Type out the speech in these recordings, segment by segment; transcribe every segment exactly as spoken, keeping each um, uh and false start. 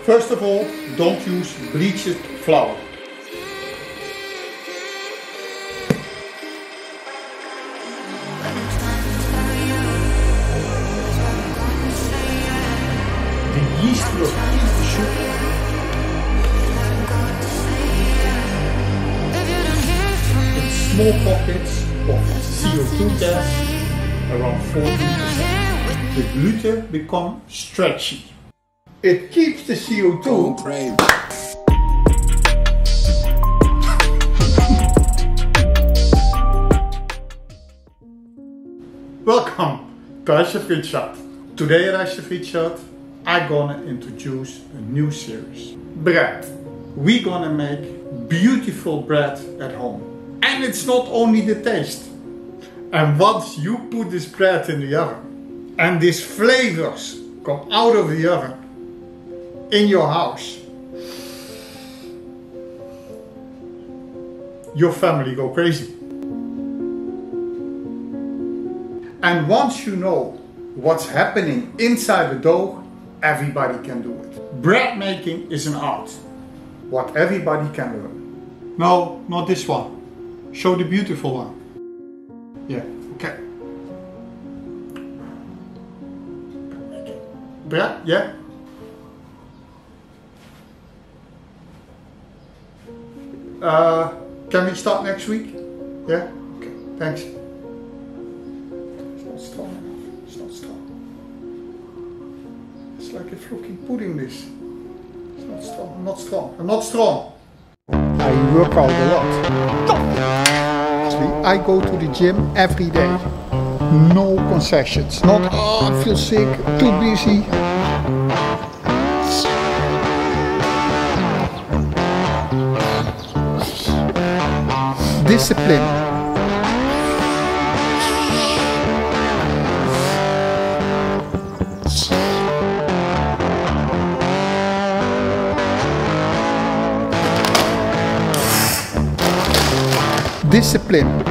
First of all, don't use bleached flour. The yeast will eat the sugar. In small pockets of C O two gas, around fourteen percent. The gluten becomes stretchy. It keeps the C O two. Welcome to Asje Frietshart. Today at Asje Frietshart I'm gonna introduce a new series. Bread. We're gonna make beautiful bread at home. And it's not only the taste. And once you put this bread in the oven and these flavors come out of the oven in your house, your family go crazy. And once you know what's happening inside the dough, everybody can do it. Bread making is an art, what everybody can learn. No, not this one. Show the beautiful one. Yeah, okay. Bread, yeah? Uh, can we start next week? Yeah? Okay, thanks. It's not strong enough. It's not strong. It's like a fluky pudding, this. It's not strong. I'm not strong. I'm not strong. I work out a lot. Actually, I go to the gym every day. No concessions. Not, oh, I feel sick, too busy. Discipline. Discipline.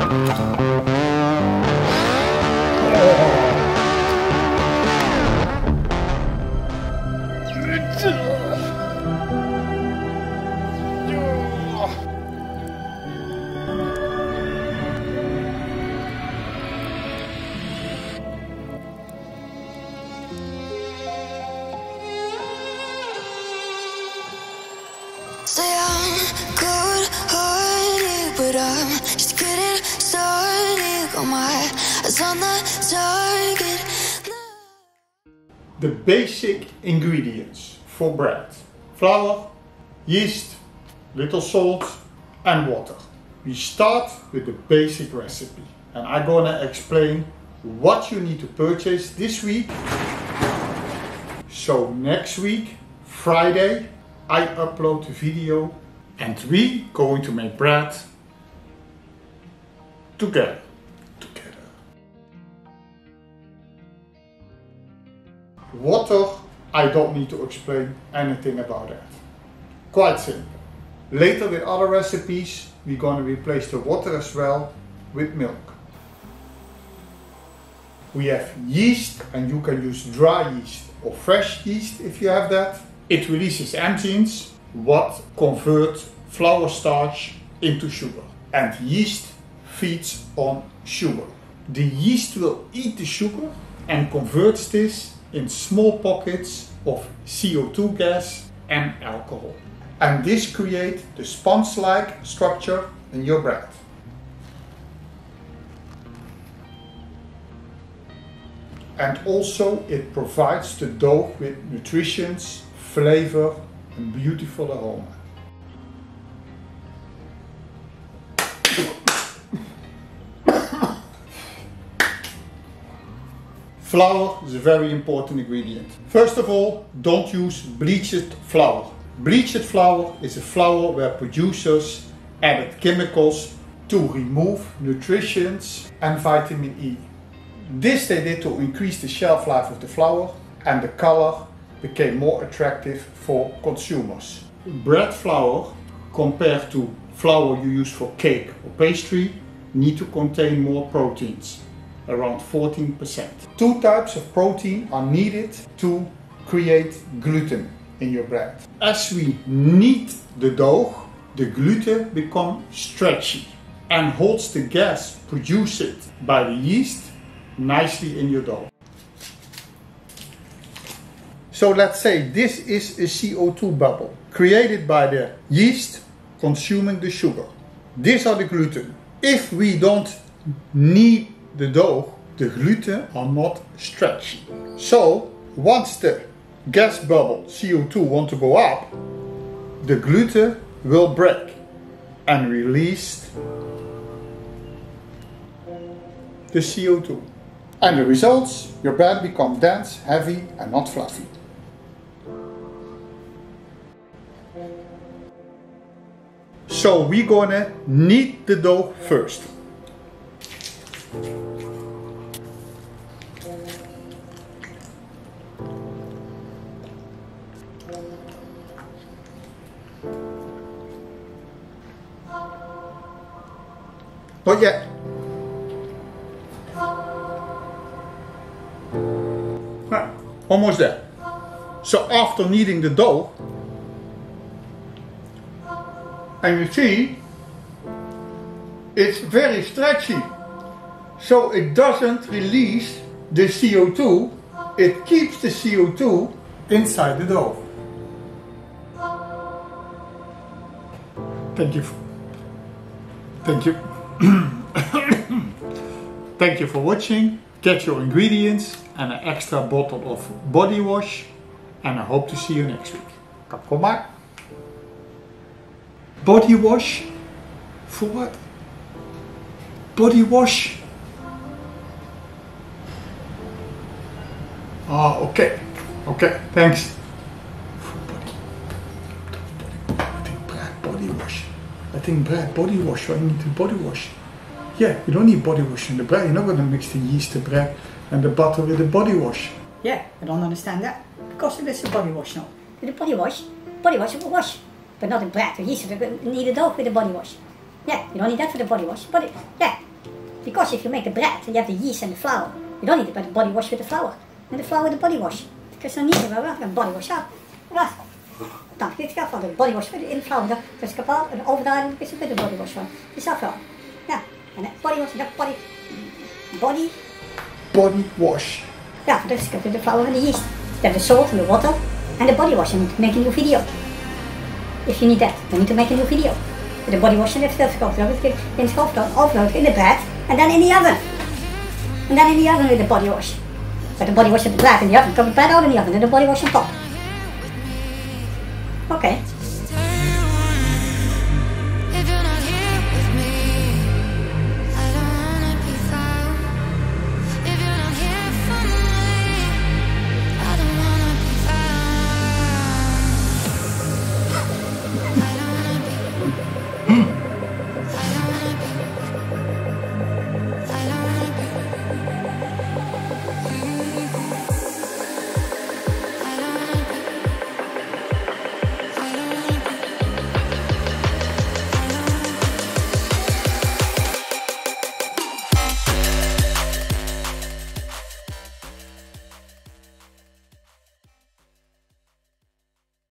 Say I'm good-hearted, but I'm just getting started. Got my eyes on the target. The basic ingredients for bread: flour, yeast, little salt and water. We start with the basic recipe and I'm gonna explain what you need to purchase this week. So next week, Friday, I upload the video and we going to make bread together. Together. Water, I don't need to explain anything about that. Quite simple. Later with other recipes, we're going to replace the water as well with milk. We have yeast, and you can use dry yeast or fresh yeast if you have that. It releases enzymes what convert flour starch into sugar, and yeast feeds on sugar. The yeast will eat the sugar and converts this in small pockets of C O two gas and alcohol. And this creates the sponge-like structure in your bread. And also it provides the dough with nutrition, flavor and beautiful aroma. Flour is a very important ingredient. First of all, don't use bleached flour. Bleached flour is a flour where producers added chemicals to remove nutrition and vitamin E. This they did to increase the shelf life of the flour, and the color became more attractive for consumers. Bread flour, compared to flour you use for cake or pastry, need to contain more proteins, around fourteen percent. Two types of protein are needed to create gluten. in your bread. As we knead the dough, the gluten becomes stretchy and holds the gas produced by the yeast nicely in your dough. So let's say this is a C O two bubble created by the yeast consuming the sugar. These are the gluten. If we don't knead the dough, the gluten are not stretchy. So once the gas bubble C O two want to go up, the gluten will break and release the C O two. And the results, your bread becomes dense, heavy and not fluffy. So we're gonna knead the dough first. Not yet. Right, almost there. So after kneading the dough, and you see, it's very stretchy. So it doesn't release the C O two, it keeps the C O two inside the dough. Thank you. Thank you. Thank you for watching. Get your ingredients and an extra bottle of body wash, and I hope to see you next week. Kom maar. Body wash? For what? Body wash? Ah, okay. Okay, thanks. Body. I think Brad body wash. I think Brad body wash. I need to body wash. Yeah, you don't need body wash in the bread. You're not going to mix the yeast, the bread and the butter with the body wash. Yeah, I don't understand that. Because it is a body wash now. With the body wash, body wash will wash. But not the bread or yeast. You need a dough with the body wash. Yeah, you don't need that for the body wash. But it, yeah, because if you make the bread and you have the yeast and the flour, you don't need the body wash with the flour. And the flour with the body wash. Because dan niet meer een body wash aan. Wat? Dan dit gaat van de body wash in de flour. Dus kapot en overdraaien is het met de body wash van. Is dat wel? Ja. En body wash, dat body, body, body wash. Ja, dus ik heb de flour and the yeast. You have the salt and the water and the body wash. And make a new video. If you need that, you need to make a new video. With the body wash and the filter in the overload in the bread and then in the oven. And then in the oven with the body wash. But the body wash in the bread in the oven, come the bread out in the oven and the body wash on top. Okay.